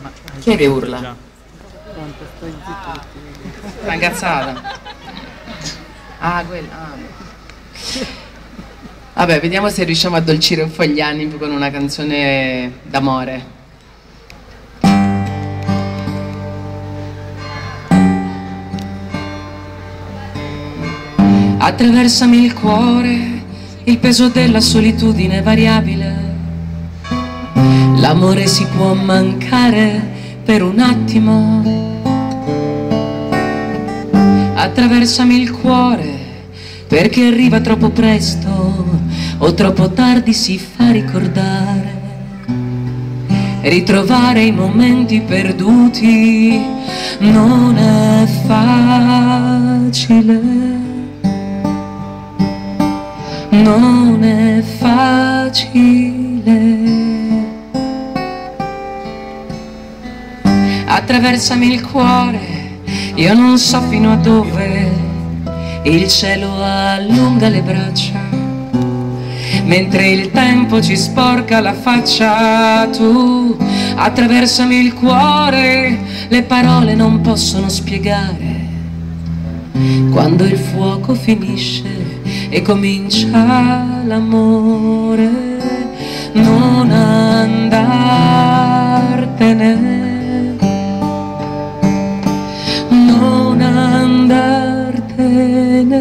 Chi è che urla? Quanto stai zitto? Una cazzata. Ah, quella. Vabbè, vediamo se riusciamo a addolcire un po' gli animi con una canzone d'amore. Attraversami il cuore, il peso della solitudine è variabile. L'amore si può mancare per un attimo. Attraversami il cuore, perché arriva troppo presto o troppo tardi si fa ricordare. Ritrovare i momenti perduti non è facile. Non è facile. Attraversami il cuore, io non so fino a dove il cielo allunga le braccia, mentre il tempo ci sporca la faccia. Tu attraversami il cuore, le parole non possono spiegare quando il fuoco finisce e comincia l'amore. Non andartene, non andartene.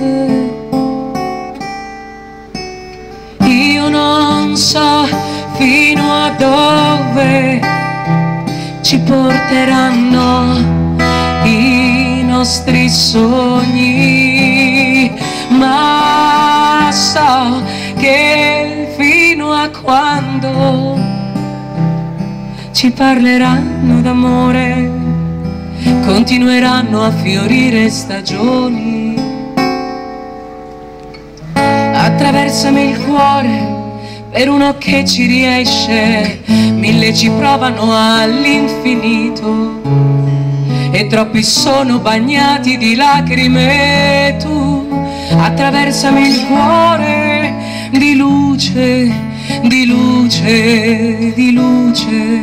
Io non so fino a dove ci porteranno i nostri sogni, ma so che fino a quando ci parleranno d'amore, continueranno a fiorire stagioni. Attraversami il cuore, per uno che ci riesce, mille ci provano all'infinito e troppi sono bagnati di lacrime. Tu attraversami il cuore di luce, di luce, di luce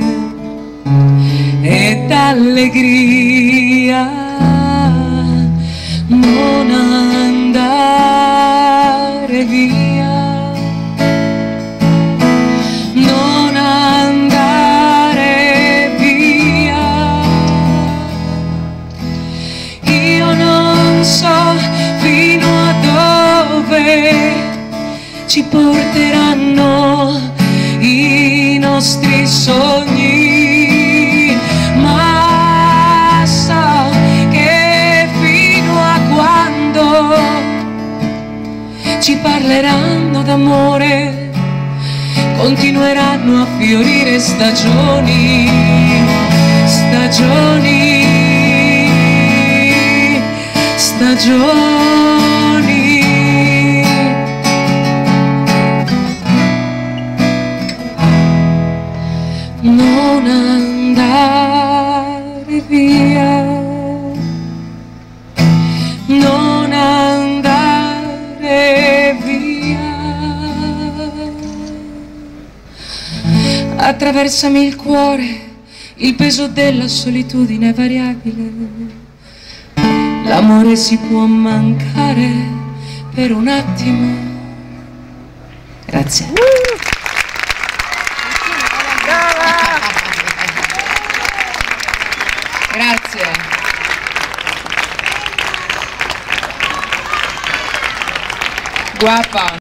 ed allegria. Non andare via, non andare via. Io non so fino a dove ci porteranno i nostri sogni, ma so che fino a quando ci parleranno d'amore, continueranno a fiorire stagioni, stagioni, stagioni. Non andare via, non andare via. Attraversami il cuore, il peso della solitudine è variabile. L'amore si può mancare per un attimo. Grazie. Grazie. Guapa.